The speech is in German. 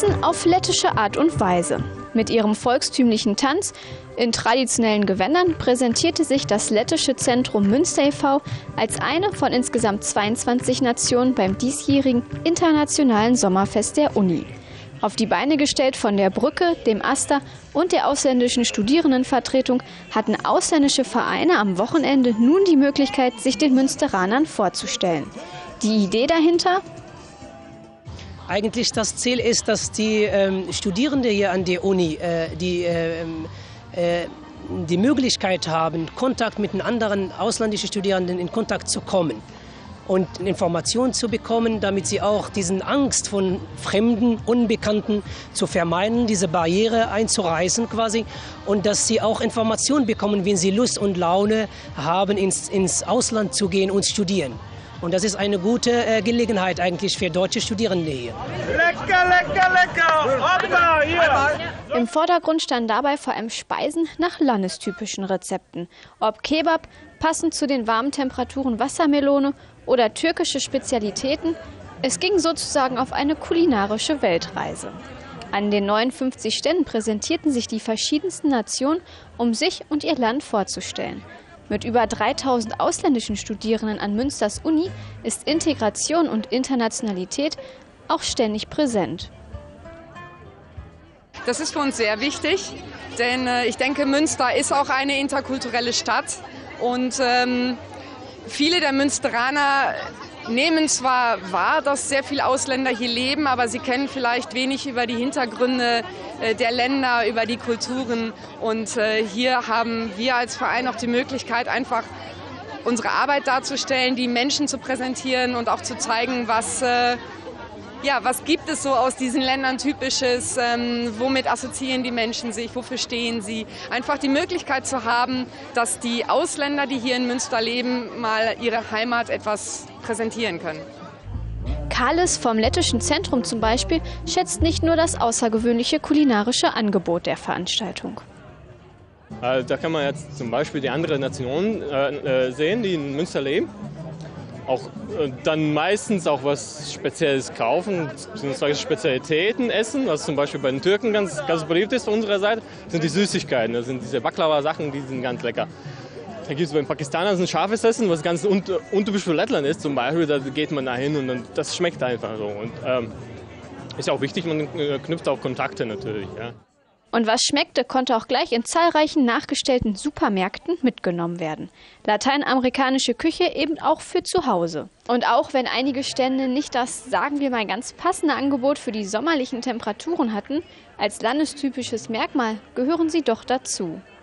Essen auf lettische Art und Weise. Mit ihrem volkstümlichen Tanz in traditionellen Gewändern präsentierte sich das lettische Zentrum Münster e.V. als eine von insgesamt 22 Nationen beim diesjährigen Internationalen Sommerfest der Uni. Auf die Beine gestellt von der Brücke, dem AStA und der ausländischen Studierendenvertretung hatten ausländische Vereine am Wochenende nun die Möglichkeit, sich den Münsteranern vorzustellen. Die Idee dahinter? Eigentlich das Ziel ist, dass die Studierenden hier an der Uni die Möglichkeit haben, Kontakt mit den anderen ausländischen Studierenden in Kontakt zu kommen und Informationen zu bekommen, damit sie auch diesen Angst von Fremden, Unbekannten zu vermeiden, diese Barriere einzureißen quasi, und dass sie auch Informationen bekommen, wenn sie Lust und Laune haben, ins Ausland zu gehen und studieren. Und das ist eine gute Gelegenheit eigentlich für deutsche Studierende hier. Lecker, lecker, lecker! Hoppa, hier! Im Vordergrund standen dabei vor allem Speisen nach landestypischen Rezepten. Ob Kebab, passend zu den warmen Temperaturen Wassermelone oder türkische Spezialitäten. Es ging sozusagen auf eine kulinarische Weltreise. An den 59 Ständen präsentierten sich die verschiedensten Nationen, um sich und ihr Land vorzustellen. Mit über 3000 ausländischen Studierenden an Münsters Uni ist Integration und Internationalität auch ständig präsent. Das ist für uns sehr wichtig, denn ich denke, Münster ist auch eine interkulturelle Stadt und viele der Münsteraner nehmen zwar wahr, dass sehr viele Ausländer hier leben, aber sie kennen vielleicht wenig über die Hintergründe der Länder, über die Kulturen. Und hier haben wir als Verein auch die Möglichkeit, einfach unsere Arbeit darzustellen, die Menschen zu präsentieren und auch zu zeigen, was gibt es so aus diesen Ländern Typisches, womit assoziieren die Menschen sich, wofür stehen sie. Einfach die Möglichkeit zu haben, dass die Ausländer, die hier in Münster leben, mal ihre Heimat etwas präsentieren können. Kalis vom Lettischen Zentrum zum Beispiel schätzt nicht nur das außergewöhnliche kulinarische Angebot der Veranstaltung. Da kann man jetzt zum Beispiel die anderen Nationen sehen, die in Münster leben. Auch dann meistens auch was Spezielles kaufen, beziehungsweise Spezialitäten essen, was zum Beispiel bei den Türken ganz beliebt ist von unserer Seite, sind die Süßigkeiten. Das sind diese Baklava-Sachen, die sind ganz lecker. Da gibt es bei den Pakistanern ein scharfes Essen, was ganz untypisch für Lettland ist zum Beispiel. Da geht man da hin und dann, das schmeckt einfach so. Und ist auch wichtig, man knüpft auch Kontakte natürlich. Ja. Und was schmeckte, konnte auch gleich in zahlreichen nachgestellten Supermärkten mitgenommen werden. Lateinamerikanische Küche eben auch für zu Hause. Und auch wenn einige Stände nicht das, sagen wir mal, ganz passende Angebot für die sommerlichen Temperaturen hatten, als landestypisches Merkmal gehören sie doch dazu.